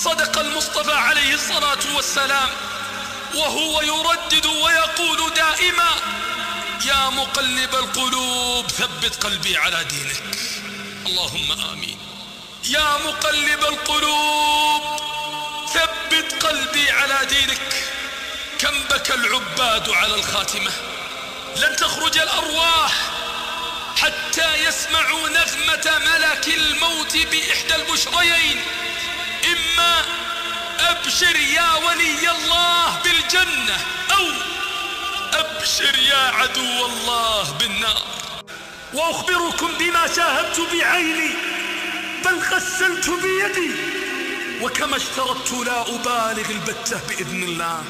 صدق المصطفى عليه الصلاة والسلام وهو يردد ويقول دائما: يا مقلب القلوب ثبت قلبي على دينك. اللهم آمين. يا مقلب القلوب ثبت قلبي على دينك. كم بكى العباد على الخاتمة، لن تخرج الأرواح حتى يسمعوا نغمة ملك الموت بإحدى البشريين: إما أبشر يا ولي الله بالجنة، أو أبشر يا عدو الله بالنار. وأخبركم بما شاهدت بعيني بل غسلت بيدي، وكما اشترطت لا أبالغ البتة بإذن الله.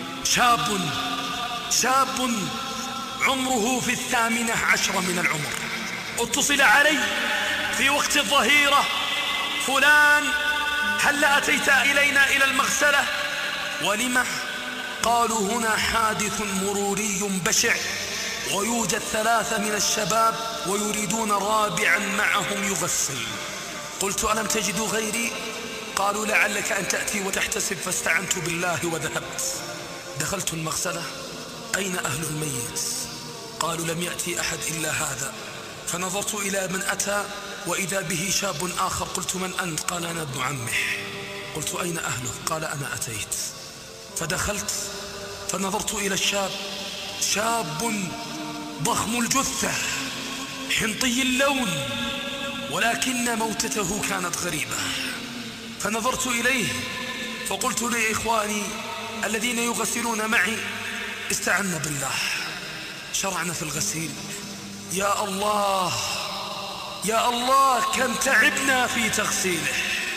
شاب عمره في 18 من العمر اتصل علي في وقت الظهيرة: فلان هل أتيت إلينا إلى المغسلة؟ ولم؟ قالوا: هنا حادث مروري بشع ويوجد 3 من الشباب ويريدون رابعا معهم يغسل. قلت: ألم تجدوا غيري؟ قالوا: لعلك أن تأتي وتحتسب. فاستعنت بالله وذهبت. دخلت المغسلة: أين أهل الميت؟ قالوا: لم يأتي أحد إلا هذا. فنظرت إلى من أتى وإذا به شاب آخر. قلت: من أنت؟ قال: أنا ابن عمه. قلت: أين أهله؟ قال: أنا أتيت. فدخلت فنظرت إلى الشاب، شاب ضخم الجثة حنطي اللون، ولكن موتته كانت غريبة. فنظرت إليه فقلت لإخواني الذين يغسلون معي: استعنا بالله. شرعنا في الغسيل. يا الله يا الله كم تعبنا في تغسيله.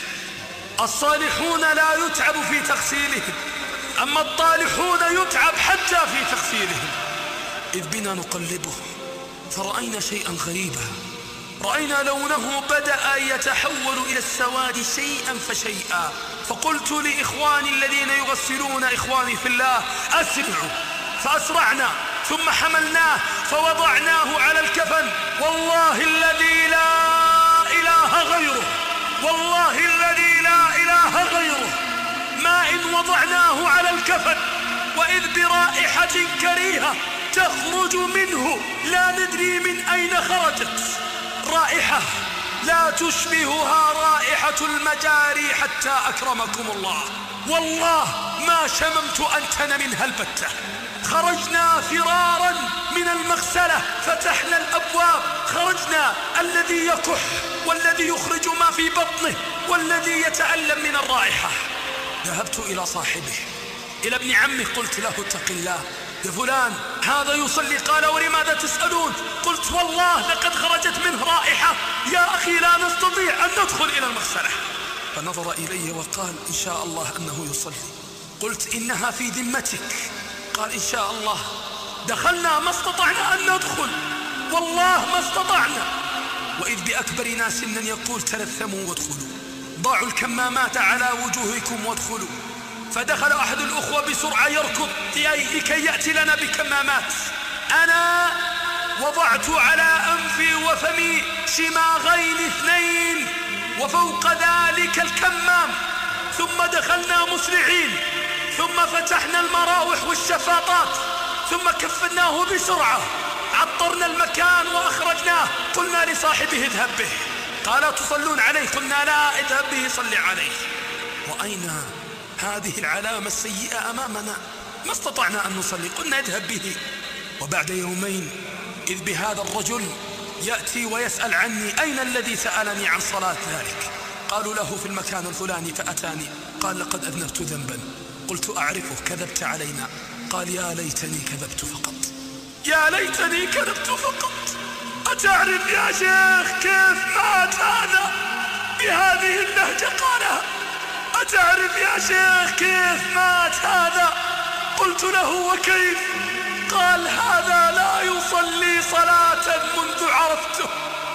الصالحون لا يتعب في تغسيلهم، أما الطالحون يتعب حتى في تغسيلهم. إذ بنا نقلبه فرأينا شيئا غريبا، رأينا لونه بدأ يتحول إلى السواد شيئا فشيئا. فقلت لإخواني الذين يغسلون، إخواني في الله: أسرعوا. فأسرعنا ثم حملناه فوضعناه على الكفن. والله الذي لا إله غيره، والله الذي لا إله غيره، ما إن وضعناه على الكفن وإذ برائحة كريهة تخرج منه لا ندري من أين خرجت، رائحة لا تشبهها رائحة المجاري حتى أكرمكم الله. والله ما شممت أنتن منها البتة. خرجنا فرارا من المغسلة، فتحنا الأبواب، خرجنا الذي يكح والذي يخرج ما في بطنه والذي يتألم من الرائحة. ذهبت إلى صاحبه، إلى ابن عمه، قلت له: اتق الله يا فلان، هذا يصلي. قال: ولماذا تسألون؟ قلت: والله لقد خرجت منه رائحة يا أخي لا نستطيع أن ندخل إلى المغسلة. فنظر إلي وقال: إن شاء الله أنه يصلي. قلت: إنها في ذمتك. قال: إن شاء الله. دخلنا ما استطعنا أن ندخل، والله ما استطعنا. وإذ بأكبر ناس سنا يقول: تلثموا وادخلوا، ضعوا الكمامات على وجوهكم وادخلوا. فدخل أحد الأخوة بسرعة يركض لكي يأتي لنا بكمامات. أنا وضعت على أنفي وفمي شماغين 2 وفوق ذلك الكمام. ثم دخلنا مسرعين، ثم فتحنا المراوح والشفاطات، ثم كفناه بسرعة، عطرنا المكان وأخرجناه. قلنا لصاحبه: اذهب به. قال: تصلون عليه؟ قلنا: لا، اذهب به صلي عليه. رأينا هذه العلامة السيئة أمامنا، ما استطعنا أن نصلي. قلنا: اذهب به. وبعد يومين إذ بهذا الرجل يأتي ويسأل عني: أين الذي سألني عن صلاة ذلك؟ قالوا له: في المكان الفلاني. فأتاني قال: لقد أذنبت ذنبا. قلت: أعرفه، كذبت علينا. قال: يا ليتني كذبت فقط، يا ليتني كذبت فقط. أتعرف يا شيخ كيف مات هذا؟ بهذه اللهجة قالها. أتعرف يا شيخ كيف مات هذا؟ قلت له: وكيف؟ قال: هذا لا يصلي صلاة منذ عرفته،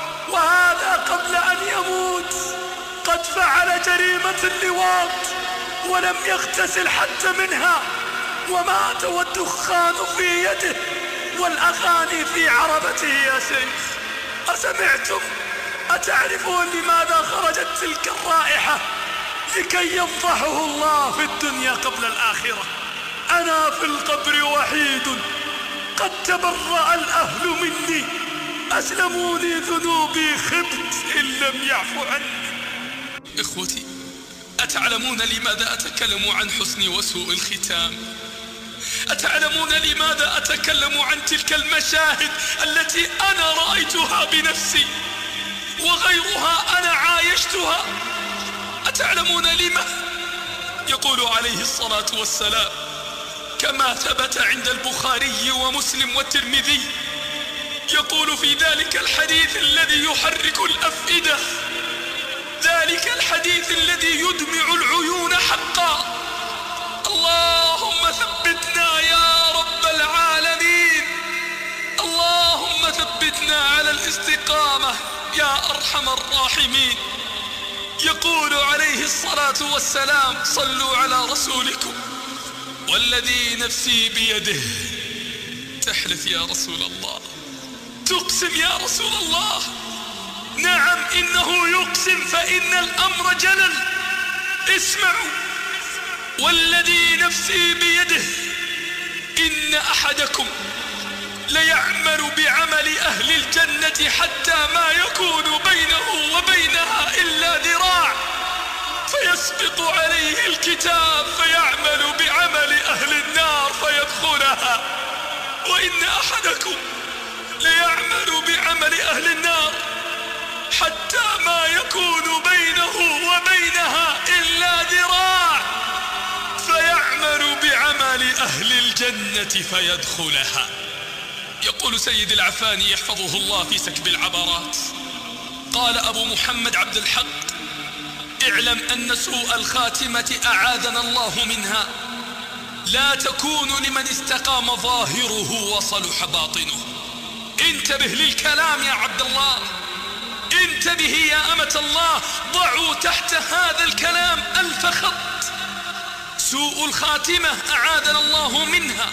وهذا قبل أن يموت قد فعل جريمة اللواط ولم يغتسل حتى منها، ومات والدخان في يده والأغاني في عربته. يا شيخ أسمعتم؟ أتعرفون لماذا خرجت تلك الرائحة؟ لكي يفضحه الله في الدنيا قبل الآخرة. أنا في القبر وحيد قد تبرأ الأهل مني، أسلموا لي ذنوبي خبت إن لم يعفو عني. إخوتي، أتعلمون لماذا أتكلم عن حسن وسوء الختام؟ أتعلمون لماذا أتكلم عن تلك المشاهد التي أنا رأيتها بنفسي وغيرها أنا عايشتها؟ أتعلمون لما؟ يقول عليه الصلاة والسلام كما ثبت عند البخاري ومسلم والترمذي، يقول في ذلك الحديث الذي يحرك الأفئدة، ذلك الحديث الذي يدمع العيون حقا: اللهم ثبتنا يا رب العالمين، اللهم ثبتنا على الاستقامة يا أرحم الراحمين. يقول عليه الصلاة والسلام: صلوا على رسولكم والذي نفسي بيده. تحلف يا رسول الله، تقسم يا رسول الله. نعم إنه يقسم، فإن الأمر جلل. اسمعوا: والذي نفسي بيده إن أحدكم ليعمل بعمل أهل الجنة حتى ما يكون بينه وبينها إلا ذراع، فيسبق عليه الكتاب فيعمل بعمل أهل النار فيدخلها. وإن أحدكم ليعمل بعمل أهل النار حتى ما يكون بينه وبينها إلا ذراع، فيعمل بعمل أهل الجنة فيدخلها. يقول سيد العفاني يحفظه الله في سكب العبرات: قال أبو محمد عبد الحق: اعلم أن سوء الخاتمة أعاذنا الله منها لا تكون لمن استقام ظاهره وصلح باطنه. انتبه للكلام يا عبد الله، انتبه يا أمة الله، ضعوا تحت هذا الكلام 1000 خط. سوء الخاتمة أعاذنا الله منها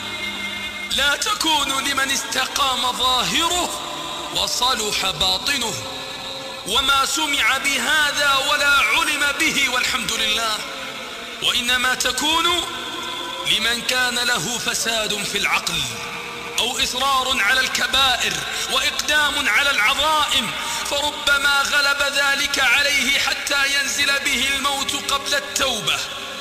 لا تكون لمن استقام ظاهره وصلح باطنه، وما سمع بهذا ولا علم به والحمد لله، وإنما تكون لمن كان له فساد في العقل أو إصرار على الكبائر وإقدام على العظائم، فربما غلب ذلك عليه حتى ينزل به الموت قبل التوبة،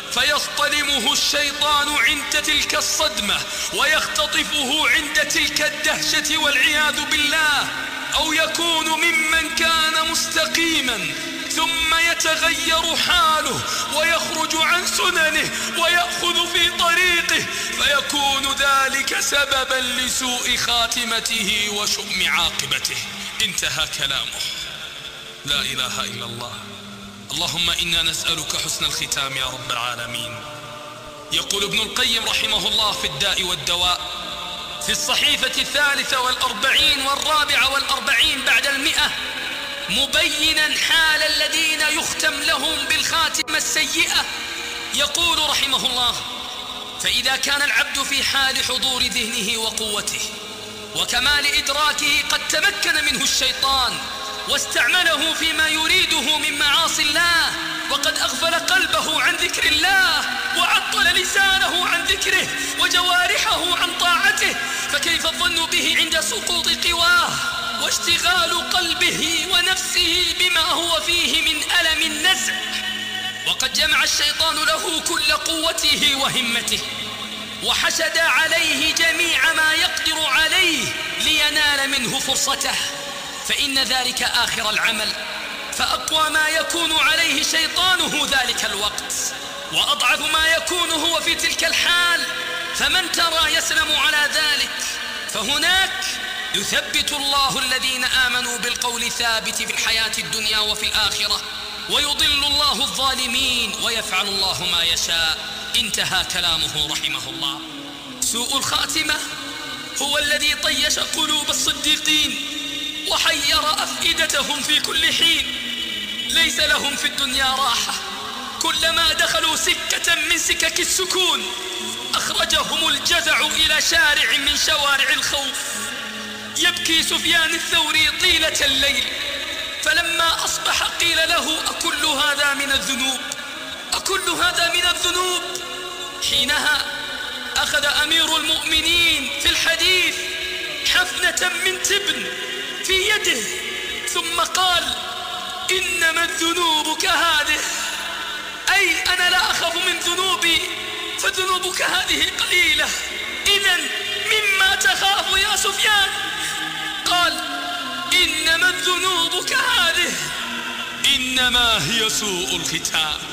فيصطلمه الشيطان عند تلك الصدمة ويختطفه عند تلك الدهشة والعياذ بالله. أو يكون ممن كان مستقيما ثم يتغير حاله ويخرج عن سننه ويأخذ في طريقه، فيكون ذلك سببا لسوء خاتمته وشؤم عاقبته. انتهى كلامه. لا إله إلا الله. اللهم إنا نسألك حسن الختام يا رب العالمين. يقول ابن القيم رحمه الله في الداء والدواء في الصحيفة 43 و44 بعد 100، مبينا حال الذين يختم لهم بالخاتمة السيئة، يقول رحمه الله: فإذا كان العبد في حال حضور ذهنه وقوته وكمال إدراكه قد تمكن منه الشيطان واستعمله فيما يريده من معاصي الله، وقد أغفل قلبه عن ذكر الله وعطل لسانه عن ذكره وجوارحه عن طاعته، فكيف الظن به عند سقوط قواه واشتغال قلبه ونفسه بما هو فيه من ألم النزع؟ وقد جمع الشيطان له كل قوته وهمته وحشد عليه جميع ما يقدر عليه لينال منه فرصته، فإن ذلك آخر العمل، فأقوى ما يكون عليه شيطانه ذلك الوقت، وأضعف ما يكون هو في تلك الحال، فمن ترى يسلم على ذلك؟ فهناك يثبت الله الذين آمنوا بالقول الثابت في الحياة الدنيا وفي الآخرة، ويضل الله الظالمين ويفعل الله ما يشاء. انتهى كلامه رحمه الله. سوء الخاتمة هو الذي طيش قلوب الصديقين وحير أفئدتهم في كل حين، ليس لهم في الدنيا راحة، كلما دخلوا سكة من سكك السكون أخرجهم الجزع إلى شارع من شوارع الخوف. يبكي سفيان الثوري طيلة الليل، فلما أصبح قيل له: أكل هذا من الذنوب؟ وكل هذا من الذنوب. حينها أخذ أمير المؤمنين في الحديث حفنة من تبن في يده ثم قال: إنما الذنوب كهذه، أي أنا لا أخاف من ذنوبي فذنوبك هذه قليلة، إذن مما تخاف يا سفيان؟ قال: إنما الذنوب كهذه، إنما هي سوء الختام.